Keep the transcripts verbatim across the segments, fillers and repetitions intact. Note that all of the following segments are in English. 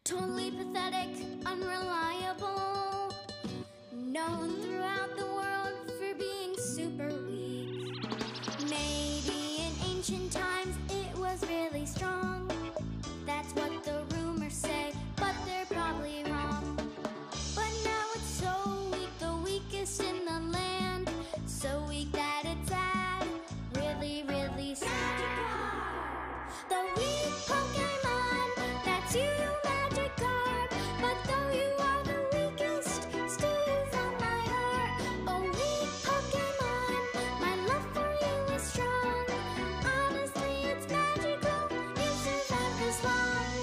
Totally pathetic, unreliable, known throughout the world for being super weak. Maybe in ancient times it was really strong. That's what the rumors say, but they're probably wrong. But now it's so weak, the weakest in the land. So weak that it's sad, really, really sad. The weak Pokemon, that's you, Magikarp. But though you are the weakest, still you've won my heart. Oh, weak Pokemon, my love for you is strong. Honestly, it's magical, you survived this long.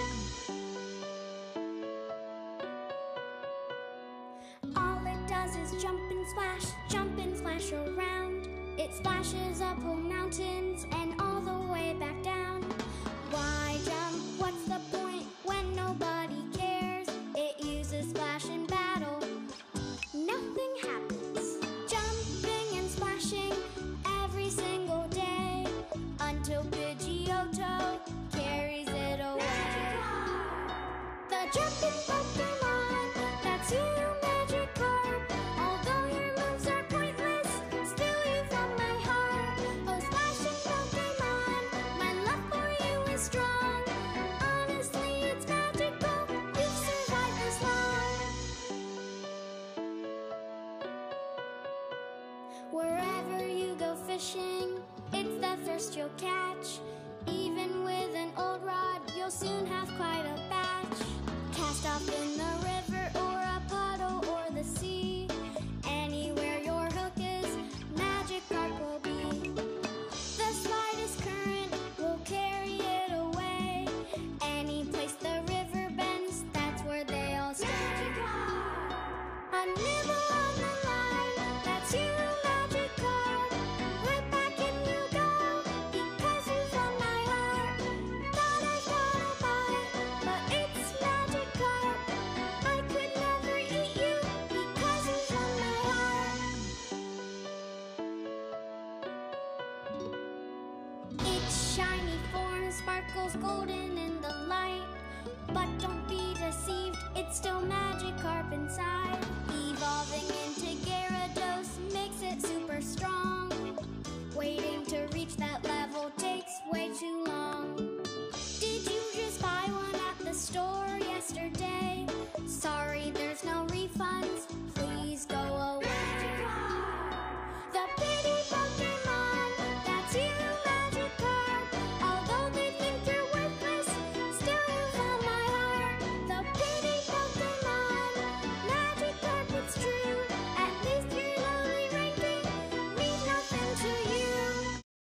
All it does is jump and splash, jump and splash around. It splashes up mountains and all the way back down. Why jump? What's the point when nobody cares? It uses splash in battle, nothing happens. Jumping and splashing every single day until Pidgeotto carries it away. The jumping Pokemon, that's you, Magikarp. Although your moves are pointless, still you've won my heart. Oh, splashing Pokemon, my love for you is strong. Honestly, it's magical, you've survived this long. Wherever you go fishing, it's the first you'll catch. Even with an old rod, you'll soon have quite a batch. Cast off in the river or a puddle or the sea. Anywhere your hook is, Magikarp will be. The slightest current will carry it away. Any place the river bends, that's where they all stay. A nibble on the line, that's you, Magikarp. Right back in you go, because you've won my heart. Thought I got a bite, but it's Magikarp. I could never eat you, because you've won my heart. Its shiny form sparkles golden in the light. But don't be deceived, it's still Magikarp inside.